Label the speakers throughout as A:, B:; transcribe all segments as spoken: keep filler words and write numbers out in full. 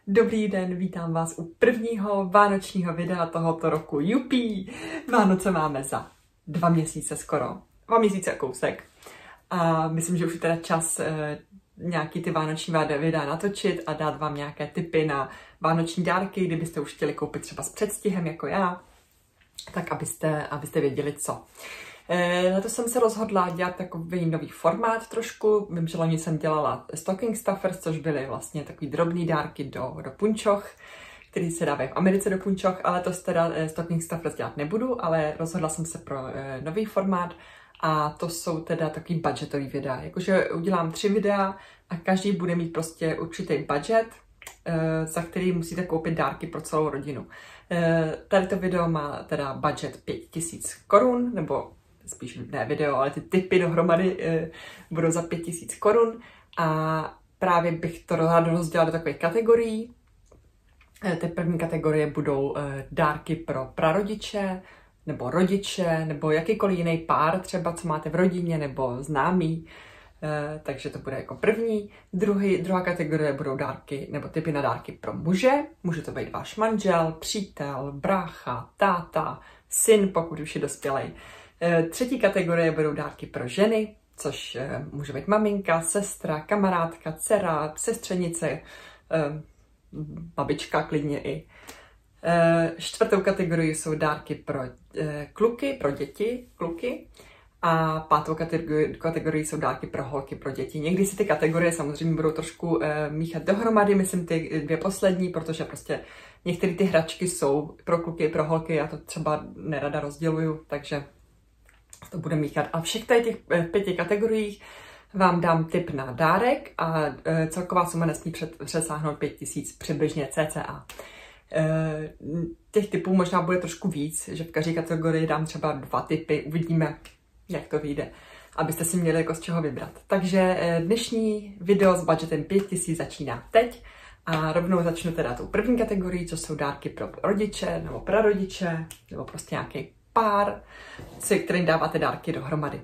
A: Dobrý den, vítám vás u prvního vánočního videa tohoto roku. Jupí! Vánoce máme za dva měsíce skoro. Dva měsíce a kousek. A myslím, že už je teda čas e, nějaký ty vánoční videa natočit a dát vám nějaké tipy na vánoční dárky, kdybyste už chtěli koupit třeba s předstihem jako já, tak abyste, abyste věděli co. E, na to jsem se rozhodla dělat takový nový formát trošku. Vím, že loni jsem dělala stocking stuffers, což byly vlastně takový drobný dárky do, do punčoch, který se dávají v Americe do punčoch, ale to teda e, stocking stuffers dělat nebudu, ale rozhodla jsem se pro e, nový formát a to jsou teda takový budgetový videa. Jakože udělám tři videa a každý bude mít prostě určitý budget, e, za který musíte koupit dárky pro celou rodinu. E, tady to video má teda budget pět tisíc korun, nebo spíš ne video, ale ty tipy dohromady e, budou za pět tisíc korun a právě bych to ráda rozdělala do takových kategorií. E, ty první kategorie budou e, dárky pro prarodiče, nebo rodiče, nebo jakýkoliv jiný pár, třeba co máte v rodině, nebo známý. E, takže to bude jako první. Druhý, druhá kategorie budou dárky, nebo typy na dárky pro muže. Může to být váš manžel, přítel, brácha, táta, syn, pokud už je dospělej. Třetí kategorie budou dárky pro ženy, což může být maminka, sestra, kamarádka, dcera, sestřenice, babička klidně i. Čtvrtou kategorii jsou dárky pro kluky, pro děti, kluky. A pátou kategorii, kategorii jsou dárky pro holky, pro děti. Někdy si ty kategorie samozřejmě budou trošku míchat dohromady, myslím ty dvě poslední, protože prostě některé ty hračky jsou pro kluky, pro holky, já to třeba nerada rozděluju, takže to bude míchat. A všech tady těch pěti kategoriích vám dám tip na dárek a e, celková suma nesmí před, přesáhnout pět tisíc přibližně cca. E, těch typů možná bude trošku víc, že v každé kategorii dám třeba dva tipy, uvidíme, jak to vyjde, abyste si měli jako z čeho vybrat. Takže e, dnešní video s budgetem pět tisíc začíná teď a rovnou začnu teda tou první kategorií, co jsou dárky pro rodiče nebo prarodiče, nebo prostě nějaký pár, se kterým dáváte dárky dohromady.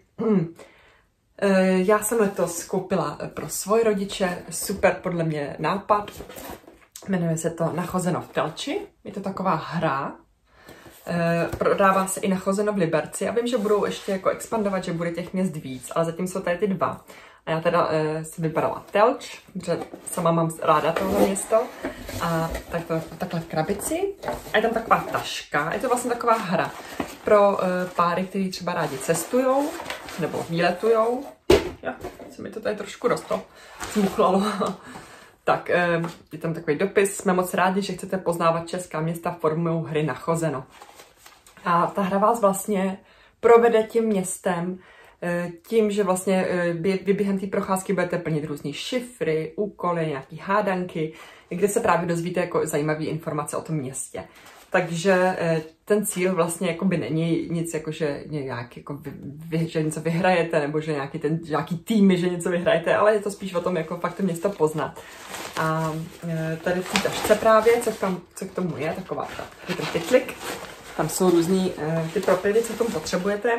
A: Já jsem letos koupila pro svoje rodiče super podle mě nápad. Jmenuje se to Nachozeno v Telči. Je to taková hra. Prodává se i Nachozeno v Liberci. A vím, že budou ještě jako expandovat, že bude těch měst víc, ale zatím jsou tady ty dva. A já teda e, jsem vybrala Telč, protože sama mám ráda tohle město. A tak to, takhle v krabici. A je tam taková taška. Je to vlastně taková hra pro e, páry, kteří třeba rádi cestujou nebo výletujou. Já, se mi to tady trošku rosto zmuchlalo. Tak e, je tam takový dopis. Jsme moc rádi, že chcete poznávat česká města formou hry Nachozeno. A ta hra vás vlastně provede tím městem, tím, že vlastně vy během té procházky budete plnit různé šifry, úkoly, nějaké hádanky, kde se právě dozvíte jako zajímavé informace o tom městě. Takže ten cíl vlastně jakoby není nic jako, že nějak jako vy, vy, že něco vyhrajete, nebo že nějaký, ten, nějaký týmy, že něco vyhrajete, ale je to spíš o tom, jako fakt to město poznat. A tady v té tašce právě, co, tam, co k tomu je, taková ta, je ten pytlik, tam jsou různý ty propily, co k tomu potřebujete.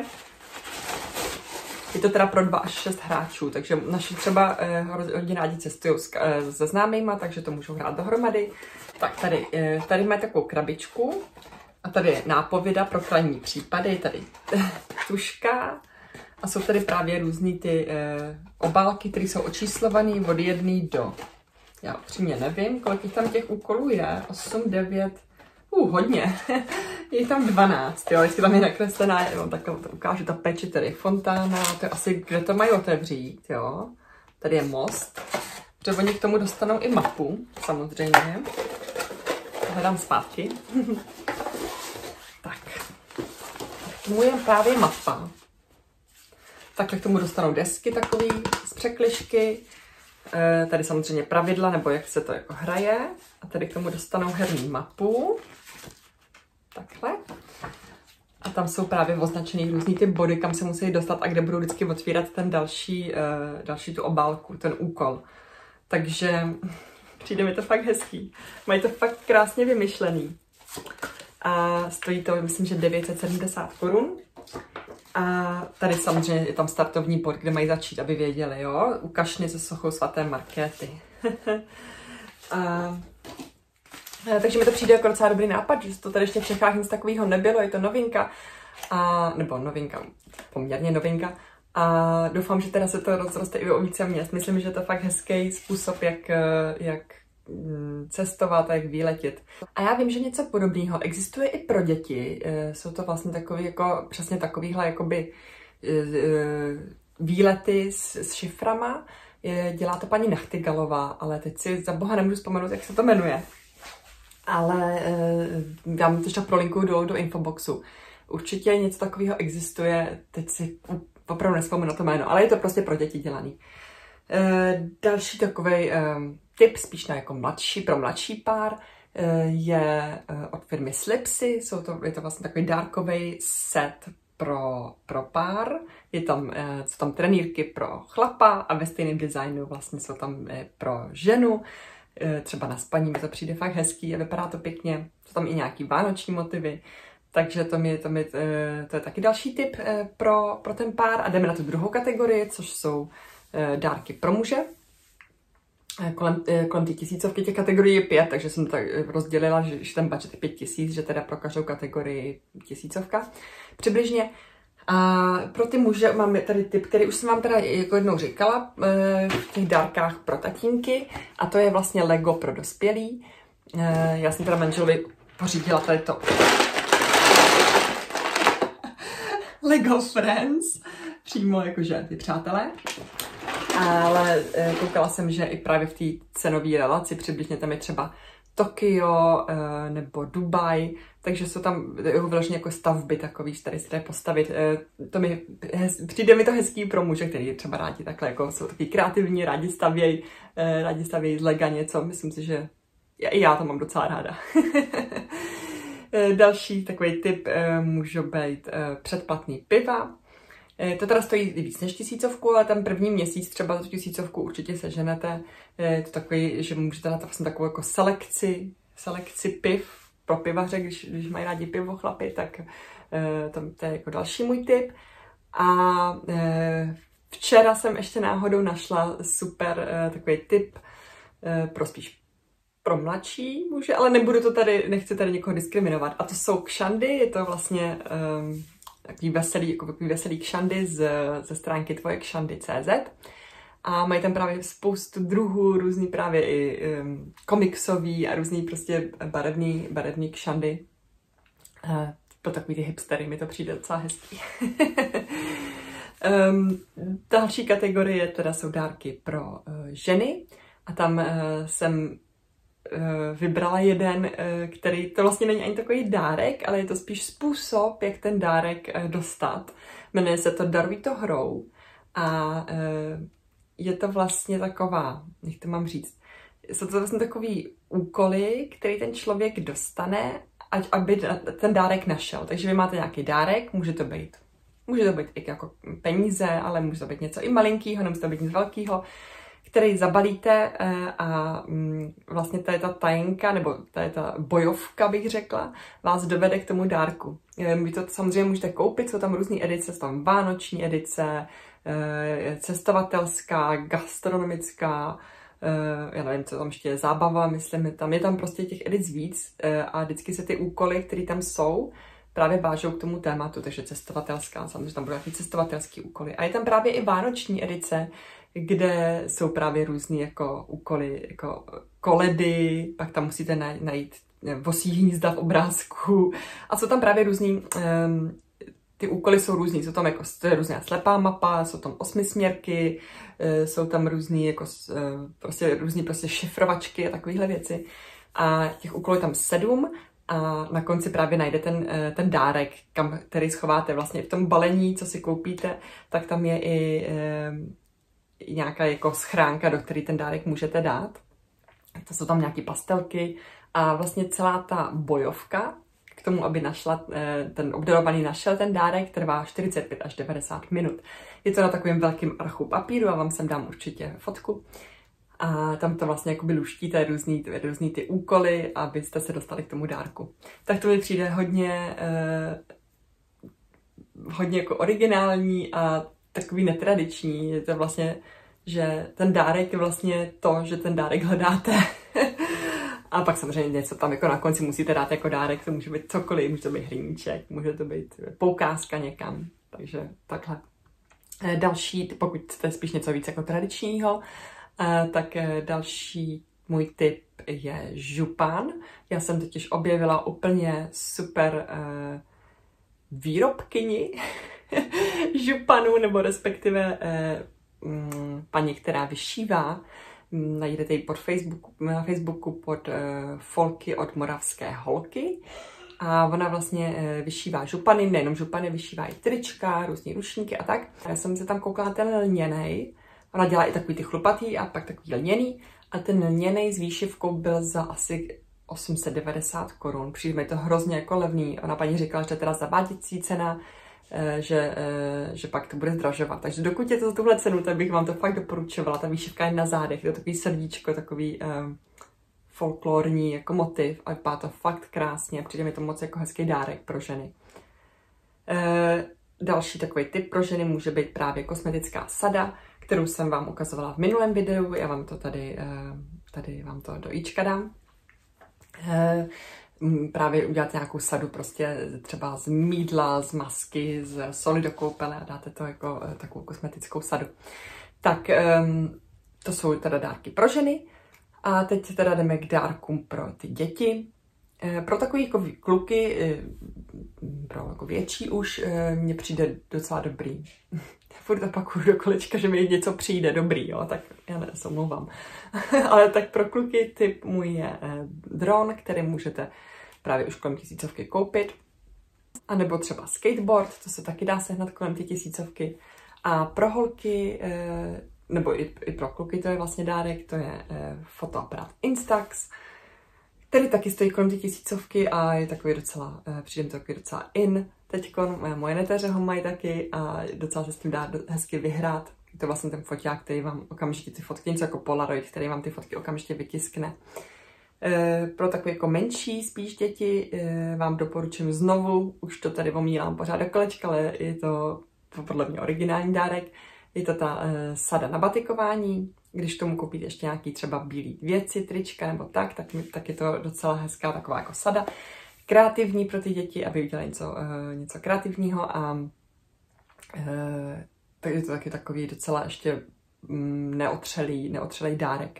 A: Je to teda pro dva až šest hráčů, takže naši třeba eh, hodně rádi cestují eh, se známýma, takže to můžou hrát dohromady. Tak tady, eh, tady máme takovou krabičku a tady je nápověda pro krajní případy, tady tuška a jsou tady právě různý ty eh, obálky, které jsou očíslované od jedné do, já upřímně nevím, kolik jich tam těch úkolů je, osm, devět, Uh, hodně. Je tam dvanáct, jo, vždycky tam je nakreslená, jo, tak to ukážu, ta peče, tady je fontána, to je asi, kde to mají otevřít, jo. Tady je most, protože oni k tomu dostanou i mapu, samozřejmě. Hledám zpátky. Tak. Tomu je právě mapa. Takhle k tomu dostanou desky takový z překližky. E, tady samozřejmě pravidla, nebo jak se to jako hraje. A tady k tomu dostanou herní mapu. Takhle. A tam jsou právě označený různý ty body, kam se musí dostat a kde budou vždycky otvírat ten další, uh, další tu obálku, ten úkol. Takže přijde mi to fakt hezký. Mají to fakt krásně vymyšlený. A stojí to, myslím, že devět set sedmdesát korun. A tady samozřejmě je tam startovní bod, kde mají začít, aby věděli, jo. U kašny se sochou svaté Markéty. A, takže mi to přijde jako docela dobrý nápad, že to tady ještě v Čechách nic takového nebylo, je to novinka, a, nebo novinka, poměrně novinka. A doufám, že teda se to rozroste i o více měst. Myslím, že to je fakt hezký způsob, jak, jak cestovat a jak výletět. A já vím, že něco podobného existuje i pro děti. Jsou to vlastně takový, jako, přesně takovýhle jakoby výlety s, s šiframa. Dělá to paní Nachtigalová, ale teď si za boha nemůžu vzpomenout, jak se to jmenuje. Ale já mi to ještě prolinkuju do, do infoboxu. Určitě něco takového existuje, teď si opravdu nespomenu na to jméno, ale je to prostě pro děti dělaný. E, další takovej e, tip, spíš na jako mladší, pro mladší pár, e, je e, od firmy Slipsy. Jsou to, je to vlastně takový dárkový set pro, pro pár. Je tam, e, jsou tam trenýrky pro chlapa a ve stejném designu vlastně jsou tam e, pro ženu. E, třeba na spaní mi to přijde fakt hezký a vypadá to pěkně. Jsou tam i nějaký vánoční motivy. Takže to, mi, to, mi, to je taky další tip pro, pro ten pár. A jdeme na tu druhou kategorii, což jsou dárky pro muže. Kolem, kolem té tisícovky těch kategorií je pět, takže jsem to tak rozdělila, že, že ten budget je pět tisíc, že teda pro každou kategorii tisícovka přibližně. A pro ty muže mám tady tip, který už jsem vám teda jako jednou říkala v těch dárkách pro tatínky. A to je vlastně Lego pro dospělí. Já jsem teda manželovi pořídila tady to Lego Friends, přímo jakože ty přátelé. Ale e, koukala jsem, že i právě v té cenové relaci přibližně tam je třeba Tokio e, nebo Dubaj, takže jsou tam vyloženě jako stavby takový, které se dají postavit. E, to mi, hez, přijde mi to hezký pro muže, který třeba rádi takhle jako jsou takový kreativní, rádi stavějí e, rádi stavějí z lega něco. Myslím si, že já, i já to mám docela ráda. Další takový tip e, může být e, předplatný piva. E, to teda stojí víc než tisícovku, ale ten první měsíc třeba za tu tisícovku určitě seženete. Je to takový, že můžete dát vlastně takovou jako selekci, selekci piv pro pivaře, když, když mají rádi pivo chlapi, tak e, to, to je jako další můj tip. A e, včera jsem ještě náhodou našla super e, takový tip e, pro spíš pro mladší muže, ale nebudu to tady, nechci tady někoho diskriminovat. A to jsou kšandy, je to vlastně um, takový veselý, jako takový veselý kšandy z, ze stránky tvoje kšandy tečka cé zet. A mají tam právě spoustu druhů, různý právě i um, komiksový a různý prostě barevný, barevný kšandy. Uh, pro takový ty hipstery mi to přijde docela hezký. um, další kategorie teda jsou dárky pro uh, ženy. A tam uh, jsem vybrala jeden, který to vlastně není ani takový dárek, ale je to spíš způsob, jak ten dárek dostat. Jmenuje se to Daruj to hrou a je to vlastně taková, jak to mám říct, jsou to vlastně takový úkoly, který ten člověk dostane, ať aby ten dárek našel. Takže vy máte nějaký dárek, může to být, může to být i jako peníze, ale může to být něco i malinkýho, nemusí to být nic velkýho, který zabalíte a vlastně to je ta tajenka, nebo to je ta bojovka, bych řekla, vás dovede k tomu dárku. Vy to samozřejmě můžete koupit, jsou tam různé edice, jsou tam vánoční edice, cestovatelská, gastronomická, já nevím, co tam ještě je, zábava, myslím, tam je tam prostě těch edic víc a vždycky se ty úkoly, které tam jsou, právě vážou k tomu tématu, takže cestovatelská, samozřejmě tam budou nějaké cestovatelské úkoly. A je tam právě i vánoční edice, kde jsou právě různý jako úkoly, jako koledy, pak tam musíte najít vosí hnízda v obrázku a jsou tam právě různý, um, ty úkoly jsou různý, jsou tam jako to je různá slepá mapa, jsou tam osmisměrky, uh, jsou tam různý jako uh, prostě různý prostě šifrovačky a takovéhle věci a těch úkolů je tam sedm. A na konci právě najde ten, ten dárek, kam, který schováte vlastně v tom balení, co si koupíte, tak tam je i e, nějaká jako schránka, do které ten dárek můžete dát. To jsou tam nějaké pastelky a vlastně celá ta bojovka k tomu, aby našla, e, ten obdarovaný našel ten dárek, trvá čtyřicet pět až devadesát minut. Je to na takovém velkém archu papíru a vám sem dám určitě fotku. A tam to vlastně jakoby luštíte různý, různý ty úkoly, abyste se dostali k tomu dárku. Tak to mi přijde hodně, eh, hodně jako originální a takový netradiční. Je to vlastně, že ten dárek je vlastně to, že ten dárek hledáte. A pak samozřejmě něco tam jako na konci musíte dát jako dárek, to může být cokoliv, může to být hřiníček, může to být poukázka někam, takže takhle. Další, pokud jste spíš něco víc jako tradičního, tak další můj tip je župan. Já jsem totiž objevila úplně super uh, výrobkyni županů, nebo respektive uh, um, paní, která vyšívá. Najdete ji pod Facebooku, na Facebooku pod uh, Folky od Moravské holky. A ona vlastně uh, vyšívá župany, nejenom župany, vyšívá i trička, různý rušníky a tak. Já jsem se tam koukala na ten lněnej. Ona dělá i takový ty chlupatý a pak takový lněný. A ten lněnej s výšivkou byl za asi osm set devadesát korun. Přijde mi to hrozně jako levný. Ona paní říkala, že to je teda zaváděcí cena, že, že pak to bude zdražovat. Takže dokud je to za tuhle cenu, tak bych vám to fakt doporučovala. Ta výšivka je na zádech, je to takový srdíčko, takový um, folklorní jako motiv a vypadá to fakt krásně. Přijde mi to moc jako hezký dárek pro ženy. E, další takový tip pro ženy může být právě kosmetická sada, kterou jsem vám ukazovala v minulém videu. Já vám to tady, tady vám to do ička dám. Právě udělat nějakou sadu prostě třeba z mýdla, z masky, z soli do koupele a dáte to jako takovou kosmetickou sadu. Tak to jsou teda dárky pro ženy. A teď teda jdeme k dárkům pro ty děti. Pro takový jako kluky, pro jako větší už, mně přijde docela dobrý. Furt opakuju do kolečka, že mi něco přijde dobrý, jo, tak já ne, se omlouvám. Ale tak pro kluky typ můj je dron, který můžete právě už kolem tisícovky koupit. A nebo třeba skateboard, to se taky dá sehnat kolem ty tisícovky. A pro holky, nebo i, i pro kluky to je vlastně dárek, to je fotoaparát Instax, který taky stojí kolem ty tisícovky a je takový docela, přijde to takový docela in. Teďkon moje neteře ho mají taky a docela se s tím dá hezky vyhrát. Je to vlastně ten foťák, který vám okamžitě ty fotky, něco jako Polaroid, který vám ty fotky okamžitě vytiskne. E, pro takové jako menší spíš děti e, vám doporučím znovu, už to tady omílám pořád do kolečka, ale je to, to podle mě originální dárek. Je to ta e, sada na batikování. Když tomu koupíte ještě nějaký třeba bílý věci, trička nebo tak, tak, tak je to docela hezká taková jako sada. Kreativní pro ty děti, aby udělali něco, uh, něco kreativního a uh, tak je to taky takový docela ještě um, neotřelý, neotřelý dárek.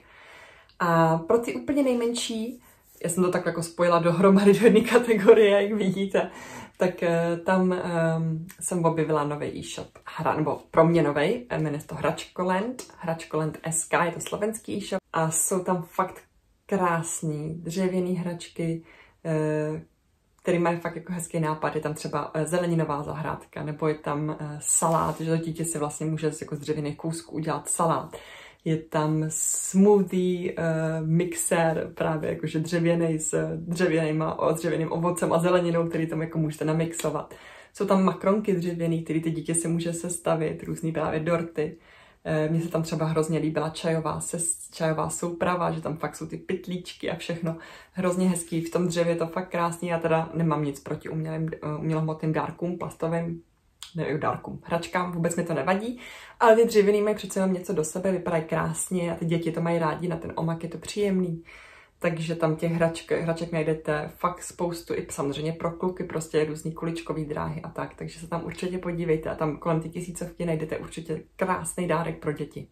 A: A pro ty úplně nejmenší, já jsem to tak jako spojila dohromady do jedné kategorie, jak vidíte, tak uh, tam um, jsem objevila nový e-shop, hra, nebo pro mě novej, jmenuje se to Hračkoland, Hračkoland tečka es ká, je to slovenský e-shop a jsou tam fakt krásný dřevěný hračky, uh, který mají fakt jako hezký nápad. Je tam třeba zeleninová zahrádka, nebo je tam salát, že to dítě si vlastně může jako z dřevěných kousků udělat salát. Je tam smoothie uh, mixér, právě jakože dřevěný s dřevěnýma, o dřevěným ovocem a zeleninou, který tam jako můžete namixovat. Jsou tam makronky dřevěný, který ty dítě si může sestavit, různý právě dorty. Mně se tam třeba hrozně líbila čajová, ses, čajová souprava, že tam fakt jsou ty pytlíčky a všechno hrozně hezký. V tom dřevě je to fakt krásný. Já teda nemám nic proti umělým, umělohmotným dárkům, plastovým, nevím, dárkům, hračkám, vůbec mi to nevadí. Ale ty dřevěný mají přece jenom něco do sebe, vypadají krásně a ty děti to mají rádi, na ten omak je to příjemný. Takže tam těch hračk, hraček najdete fakt spoustu, i samozřejmě pro kluky, prostě různý kuličkový dráhy a tak, takže se tam určitě podívejte a tam kolem ty tisícovky najdete určitě krásný dárek pro děti.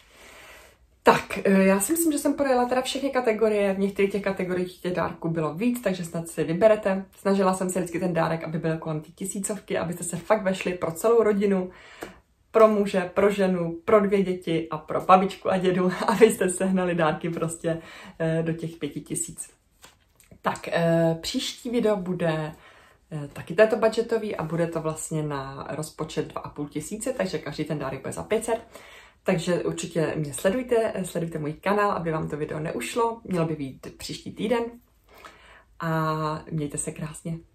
A: Tak, já si myslím, že jsem projela teda všechny kategorie, v některých těch kategoriích těch dárků bylo víc, takže snad si vyberete. Snažila jsem se vždycky ten dárek, aby byl kolem ty tisícovky, abyste se fakt vešli pro celou rodinu, pro muže, pro ženu, pro dvě děti a pro babičku a dědu, abyste sehnali dárky prostě do těch pěti tisíc. Tak, příští video bude taky této budgetový a bude to vlastně na rozpočet dva a půl tisíce, takže každý ten dárek bude za pět set. Takže určitě mě sledujte, sledujte můj kanál, aby vám to video neušlo. Mělo by být příští týden. A mějte se krásně.